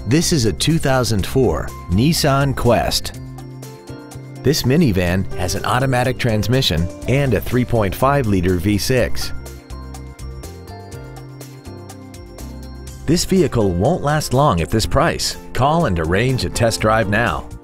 This is a 2004 Nissan Quest. This minivan has an automatic transmission and a 3.5-liter V6. This vehicle won't last long at this price. Call and arrange a test drive now.